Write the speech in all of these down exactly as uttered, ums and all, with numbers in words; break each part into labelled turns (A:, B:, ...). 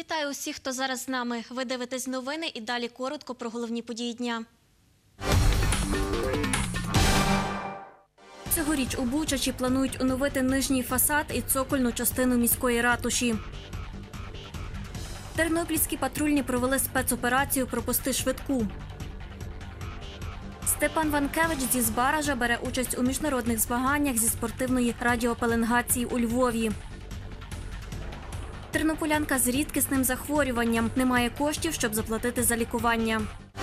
A: Вітаю усіх, хто зараз з нами. Ви дивитесь новини і далі коротко про головні події дня. Цьогоріч у Бучачі планують оновити нижній фасад і цокольну частину міської ратуші. Тернопільські патрульні провели спецоперацію «Пропусти швидку». Степан Ванкевич зі Збаража бере участь у міжнародних змаганнях зі спортивної радіопеленгації у Львові. Тернополянка з рідкісним захворюванням. Немає коштів, щоб заплатити за лікування.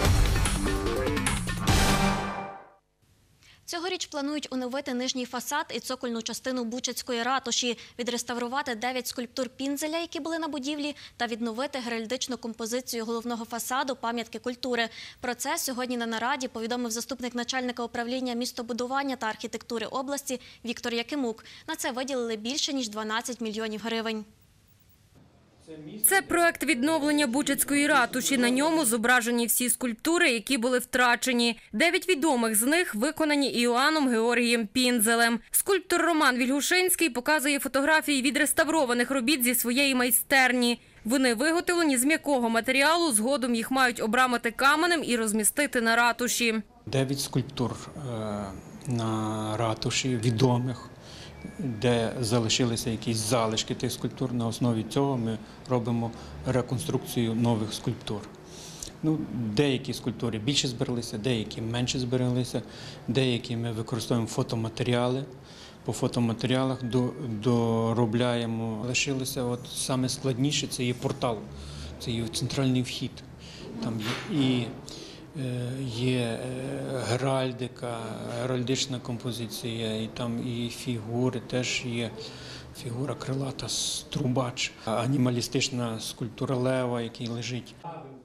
A: Цьогоріч планують оновити нижній фасад і цокольну частину Бучацької ратуші, відреставрувати дев'ять скульптур Пінзеля, які були на будівлі, та відновити геральдичну композицію головного фасаду пам'ятки культури. Про це сьогодні на нараді повідомив заступник начальника управління містобудування та архітектури області Віктор Якимук. На це виділили більше, ніж дванадцять мільйонів гривень.
B: Це проект відновлення Бучацької ратуші. На ньому зображені всі скульптури, які були втрачені. Дев'ять відомих з них виконані Іоанном Георгієм Пінзелем. Скульптор Роман Вільгушинський показує фотографії відреставрованих робіт зі своєї майстерні. Вони виготовлені з м'якого матеріалу, згодом їх мають обрамити каменем і розмістити на ратуші.
C: Дев'ять скульптур на ратуші відомих, де залишилися якісь залишки тих скульптур. На основі цього ми робимо реконструкцію нових скульптур. Ну, деякі скульптури більше збереглися, деякі менше збереглися, деякі ми використовуємо фотоматеріали. По фотоматеріалах доробляємо. Лишилося от саме складніше – це є портал, це є центральний вхід. Там є і Є геральдика, геральдична композиція, і там і фігури, теж є фігура крилата, трубач, анімалістична скульптура лева, який лежить.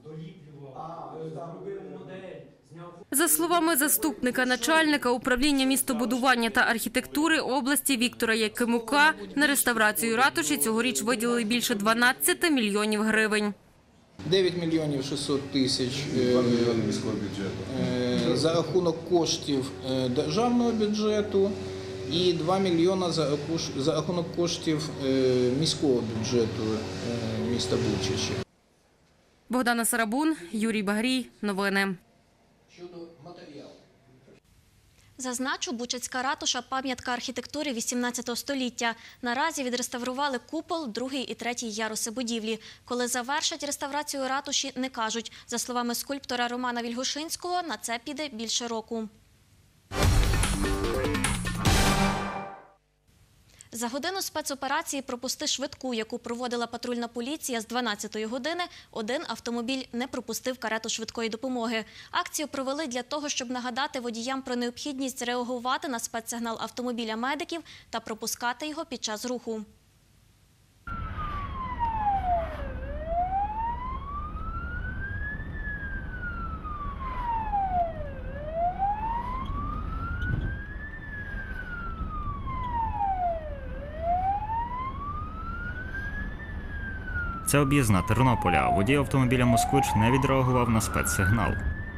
B: За словами заступника начальника управління містобудування та архітектури області Віктора Якимука, на реставрацію ратуші цьогоріч виділили більше дванадцяти мільйонів гривень.
D: дев'ять мільйонів шістсот тисяч за рахунок коштів державного бюджету і два мільйони за рахунок коштів міського бюджету міста Бучачі.
B: Богдана Сарабун, Юрій Багрій. Новини.
A: Зазначу, Бучацька ратуша – пам'ятка архітектури вісімнадцятого століття. Наразі відреставрували купол, другий і третій яруси будівлі. Коли завершать реставрацію ратуші, не кажуть. За словами скульптора Романа Вільгушинського, на це піде більше року. За годину спецоперації «Пропусти швидку», яку проводила патрульна поліція з дванадцятої години, один автомобіль не пропустив карету швидкої допомоги. Акцію провели для того, щоб нагадати водіям про необхідність реагувати на спецсигнал автомобіля медиків та пропускати його під час руху.
E: Це об'їзна Тернополя. Водій автомобіля «Москвич» не відреагував на спецсигнал.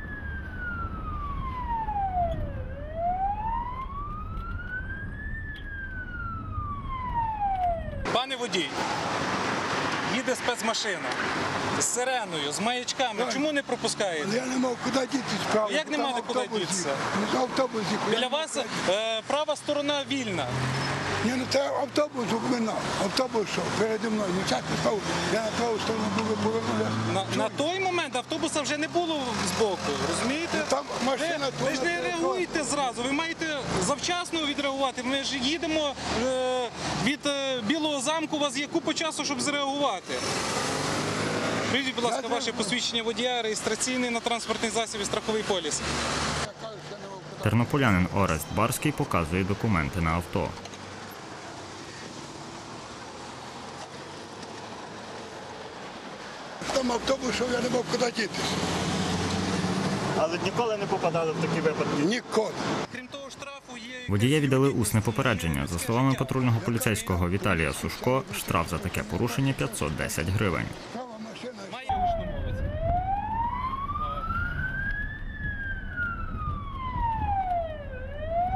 F: Пане водій, їде спецмашина з сиреною, з маячками. Чому не пропускаєте?
G: Я не мав куди дітися, правда.
F: Як не мати куди дітися? Біля вас е, права сторона вільна.
G: Ні, ну це автобус обминав. Автобус що, переді мною. Ну чесно став, я на праву сторону був повернувся.
F: На, на той момент автобуса вже не було збоку, розумієте?
G: Там машина...
F: Ви, ви ж не реагуєте зразу, ви маєте завчасно відреагувати. Ми ж їдемо е, від е, Білого замку, у вас є купа часу, щоб зреагувати. Прийдіть, будь ласка, ваше посвідчення водія, реєстраційний на транспортний засіб і страховий поліс.
E: Тернополянин Орест Барський показує документи на авто.
G: Там автобус, що я не мав куди дітися.
H: Але ніколи не попадали в такі випадки?
G: Ніколи.
F: Крім того, штрафу є...
E: Водія віддали усне попередження. За словами патрульного поліцейського Віталія Сушко, штраф за таке порушення – п'ятсот десять гривень.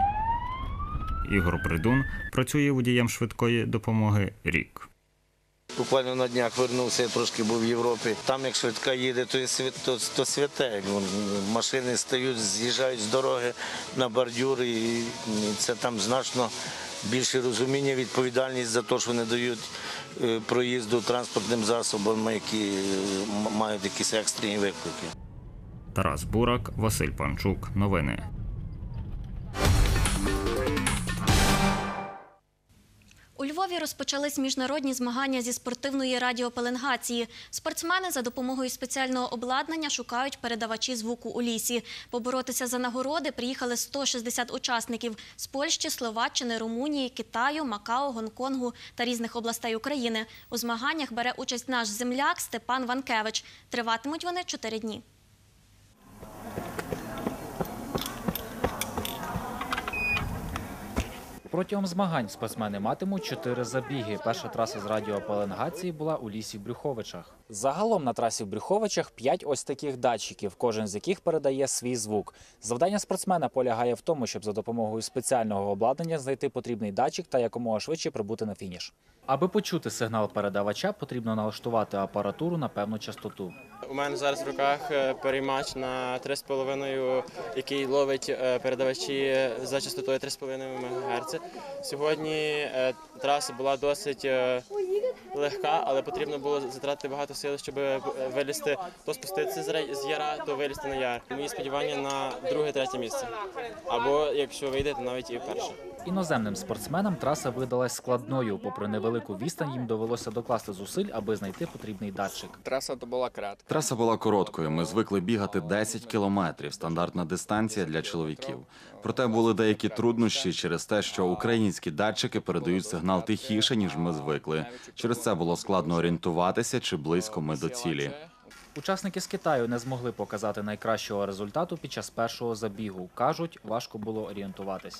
E: Ігор Придун працює водієм швидкої допомоги рік.
I: буквально на днях вернувся, я трошки був в Європі. Там, як швидка їде, то, є свят, то, то святе. Машини стають, з'їжджають з дороги на бордюри, і це там значно більше розуміння, відповідальність за те, що вони дають проїзду транспортним засобам, які мають якісь екстрені виклики.
E: Тарас Бурак, Василь Панчук. Новини.
A: У Львові розпочались міжнародні змагання зі спортивної радіопеленгації. Спортсмени за допомогою спеціального обладнання шукають передавачі звуку у лісі. Поборотися за нагороди приїхали сто шістдесят учасників з Польщі, Словаччини, Румунії, Китаю, Макао, Гонконгу та різних областей України. У змаганнях бере участь наш земляк Степан Ванкевич. Триватимуть вони чотири дні.
J: Протягом змагань спортсмени матимуть чотири забіги. Перша траса з радіопеленгації була у лісі в Брюховичах. Загалом на трасі в Брюховичах п'ять ось таких датчиків, кожен з яких передає свій звук. Завдання спортсмена полягає в тому, щоб за допомогою спеціального обладнання знайти потрібний датчик та якомога швидше прибути на фініш. Аби почути сигнал передавача, потрібно налаштувати апаратуру на певну частоту.
K: У мене зараз в руках переймач на три з половиною, який ловить передавачі за частотою три з половиною мегагерца. Сьогодні траса була досить легка, але потрібно було затратити багато сил, щоб вилізти, то спуститися з яра, то вилізти на яр. Мої сподівання на друге-третє місце. Або, якщо вийде, то навіть і перше.
J: Іноземним спортсменам траса видалась складною. Попри невелику відстань, їм довелося докласти зусиль, аби знайти потрібний датчик.
K: Траса була кратка.
L: Траса була короткою. Ми звикли бігати десять кілометрів – стандартна дистанція для чоловіків. Проте були деякі труднощі через те, що українські датчики передають сигнал тихіше, ніж ми звикли. Через це було складно орієнтуватися, чи близько ми до цілі.
J: Учасники з Китаю не змогли показати найкращого результату під час першого забігу. Кажуть, важко було орієнтуватись.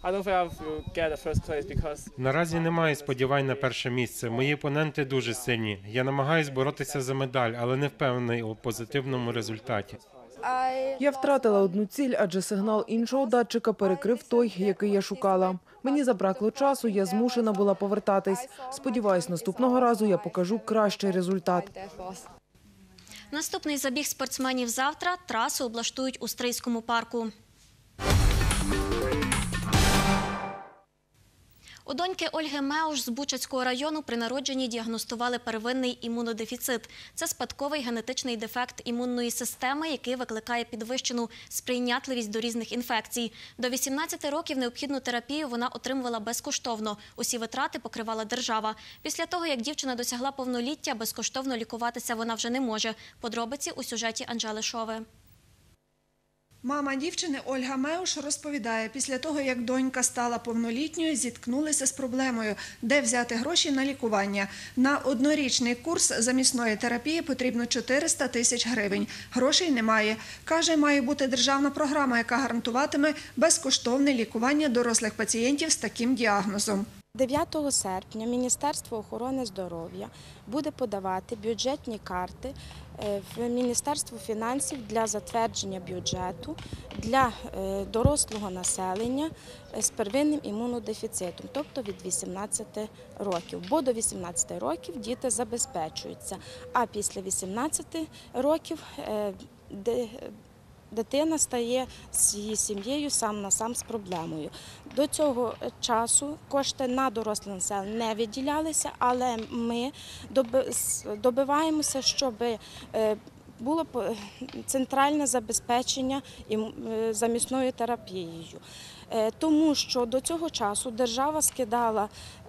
M: Наразі немає сподівань на перше місце. Мої опоненти дуже сильні. Я намагаюсь боротися за медаль, але не впевнений у позитивному результаті.
N: Я втратила одну ціль, адже сигнал іншого датчика перекрив той, який я шукала. Мені забракло часу, я змушена була повертатись. Сподіваюсь, наступного разу я покажу кращий результат.
A: Наступний забіг спортсменів завтра. Трасу облаштують у Стрийському парку. У доньки Ольги Меуш з Бучацького району при народженні діагностували первинний імунодефіцит. Це спадковий генетичний дефект імунної системи, який викликає підвищену сприйнятливість до різних інфекцій. До вісімнадцяти років необхідну терапію вона отримувала безкоштовно. Усі витрати покривала держава. Після того, як дівчина досягла повноліття, безкоштовно лікуватися вона вже не може. Подробиці у сюжеті Анжели Шови.
O: Мама дівчини Ольга Меуш розповідає, після того, як донька стала повнолітньою, зіткнулися з проблемою, де взяти гроші на лікування. На однорічний курс замісної терапії потрібно чотириста тисяч гривень. Грошей немає. Каже, має бути державна програма, яка гарантуватиме безкоштовне лікування дорослих пацієнтів з таким діагнозом.
P: дев'ятого серпня Міністерство охорони здоров'я буде подавати бюджетні карти в Міністерство фінансів для затвердження бюджету для дорослого населення з первинним імунодефіцитом, тобто від вісімнадцяти років. Бо до вісімнадцяти років діти забезпечуються, а після вісімнадцяти років дитина стає з її сім'єю сам на сам з проблемою. До цього часу кошти на доросле населення не виділялися, але ми добиваємося, щоб було центральне забезпечення замісною терапією. Тому що до цього часу держава скидала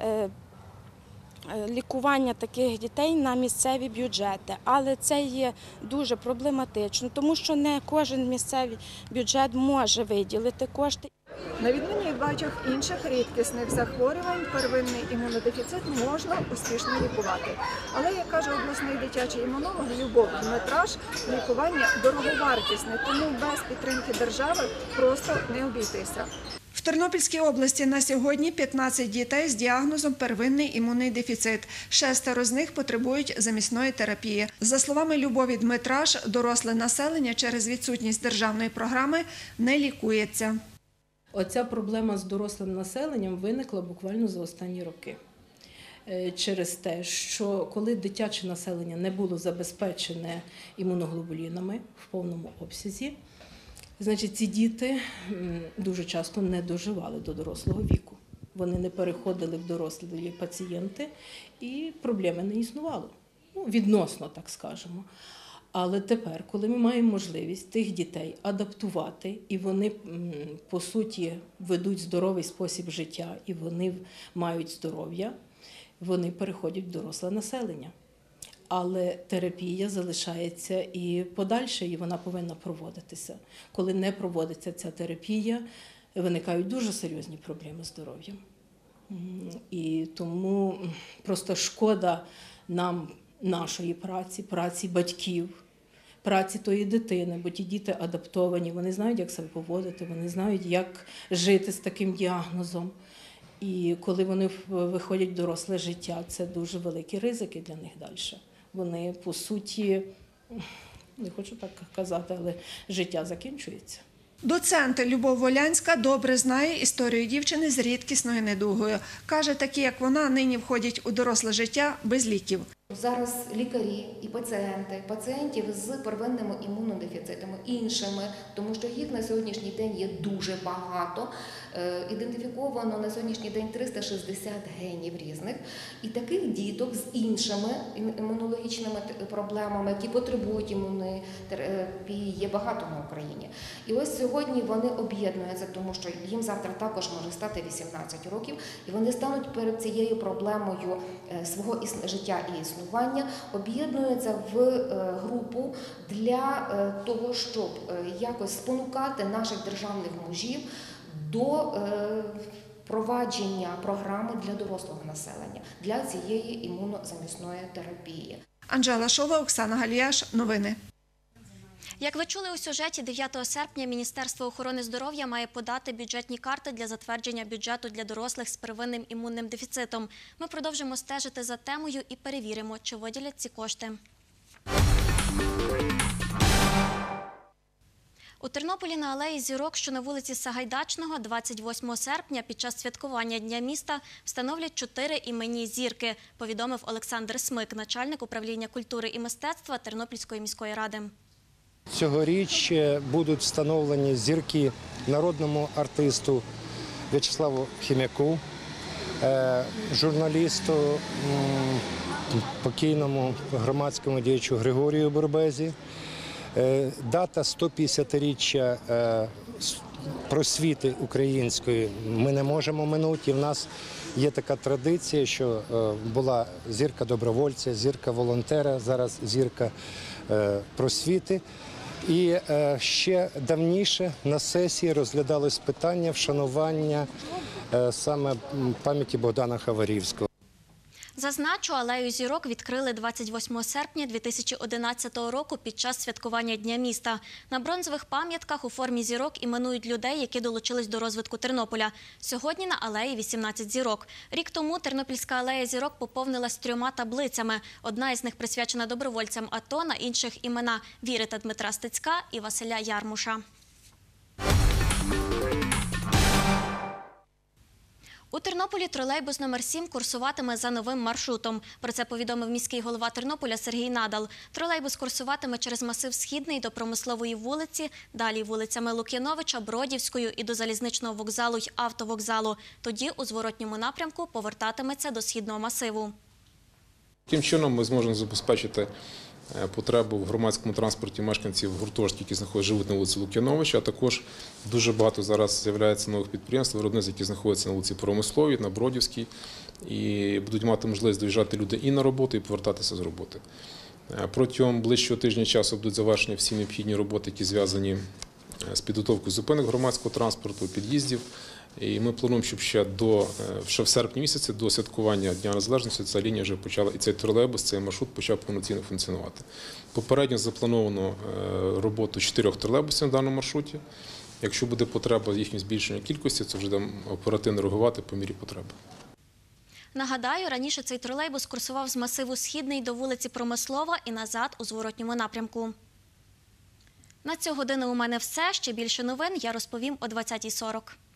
P: лікування таких дітей на місцеві бюджети, але це є дуже проблематично, тому що не кожен місцевий бюджет може виділити кошти.
O: На відміну від багатьох інших рідкісних захворювань, первинний імунодефіцит можна успішно лікувати. Але, як каже обласний дитячий імунолог Любов Дмитраш, лікування дороговартісне, тому без підтримки держави просто не обійтися. В Тернопільській області на сьогодні п'ятнадцять дітей з діагнозом первинний імунний дефіцит. Шестеро з них потребують замісної терапії. За словами Любові Дмитраш, доросле населення через відсутність державної програми не лікується.
Q: Оця проблема з дорослим населенням виникла буквально за останні роки. через те, що коли дитяче населення не було забезпечене імуноглобулінами в повному обсязі, значить ці діти дуже часто не доживали до дорослого віку. Вони не переходили в дорослі пацієнти і проблеми не існувало. Ну, відносно, так скажемо. Але тепер, коли ми маємо можливість тих дітей адаптувати, і вони, по суті, ведуть здоровий спосіб життя, і вони мають здоров'я, вони переходять в доросле населення. Але терапія залишається і подальше, і вона повинна проводитися. Коли не проводиться ця терапія, виникають дуже серйозні проблеми з здоров'ям. І тому просто шкода нам нашої праці, праці батьків, праці тої дитини, бо ті діти адаптовані, вони знають, як себе поводити, вони знають, як жити з таким діагнозом. І коли вони виходять в доросле життя, це дуже великі ризики для них далі. Вони, по суті, не хочу так казати, але життя закінчується.
O: Доцент Любов Волянська добре знає історію дівчини з рідкісною недугою. Каже, такі, як вона, нині входять у доросле життя без ліків.
R: Зараз лікарі і пацієнти, пацієнтів з первинними імунодефіцитами, іншими, тому що їх на сьогоднішній день є дуже багато. Ідентифіковано на сьогоднішній день триста шістдесят генів різних. І таких діток з іншими імунологічними проблемами, які потребують імунотерапії, є багато на Україні. І ось сьогодні вони об'єднуються, тому що їм завтра також може стати вісімнадцять років, і вони стануть перед цією проблемою свого життя і існування, об'єднуються в групу для того, щоб якось спонукати наших державних мужів до провадження програми для дорослого населення, для цієї імунозамісної терапії.
O: Анжела Шова, Оксана Галіяш. Новини.
A: Як ви чули у сюжеті, дев'ятого серпня Міністерство охорони здоров'я має подати бюджетні карти для затвердження бюджету для дорослих з первинним імунним дефіцитом. Ми продовжимо стежити за темою і перевіримо, чи виділять ці кошти. У Тернополі на алеї Зірок, що на вулиці Сагайдачного, двадцять восьмого серпня під час святкування Дня міста встановлять чотири іменні зірки, повідомив Олександр Смик, начальник управління культури і мистецтва Тернопільської міської ради.
S: Цьогоріч будуть встановлені зірки народному артисту В'ячеславу Хім'яку, журналісту, покійному громадському діячу Григорію Бурбезі. Дата сто п'ятдесятиріччя просвіти української ми не можемо минути. І в нас є така традиція, що була зірка добровольця, зірка волонтера, зараз зірка просвіти. І ще давніше на сесії розглядалось питання вшанування саме пам'яті Богдана Хаварівського.
A: Зазначу, алею Зірок відкрили двадцять восьмого серпня дві тисячі одинадцятого року під час святкування Дня міста. На бронзових пам'ятках у формі зірок іменують людей, які долучились до розвитку Тернополя. Сьогодні на алеї вісімнадцять зірок. Рік тому Тернопільська алея Зірок поповнилась трьома таблицями. Одна із них присвячена добровольцям АТО, на інших імена Віри та Дмитра Стецька і Василя Ярмуша. У Тернополі тролейбус номер сім курсуватиме за новим маршрутом. Про це повідомив міський голова Тернополя Сергій Надал. Тролейбус курсуватиме через масив Східний до Промислової вулиці, далі вулицями Лук'яновича, Бродівською і до залізничного вокзалу й автовокзалу. Тоді у зворотньому напрямку повертатиметься до Східного масиву.
T: Таким чином ми зможемо забезпечити потребу в громадському транспорті мешканців гуртожитків, які знаходяться, живуть на вулиці Лук'яновича, а також дуже багато зараз з'являється нових підприємств, виробництв, які знаходяться на вулиці Промисловій, на Бродівській, і будуть мати можливість доїжджати люди і на роботу, і повертатися з роботи. Протягом ближчого тижня часу будуть завершені всі необхідні роботи, які зв'язані з підготовкою зупинок громадського транспорту, під'їздів. І ми плануємо, щоб ще до ще в серпні місяці, до святкування Дня Незалежності, ця лінія вже почала, і цей тролейбус, цей маршрут почав повноцінно функціонувати. Попередньо заплановано роботу чотирьох тролейбусів на даному маршруті. Якщо буде потреба їхньої збільшення кількості, це вже будемо оперативно реагувати по мірі потреби.
A: Нагадаю, раніше цей тролейбус курсував з масиву Східний до вулиці Промислова і назад у зворотньому напрямку. На цю годину у мене все. Ще більше новин я розповім о двадцятій сорок.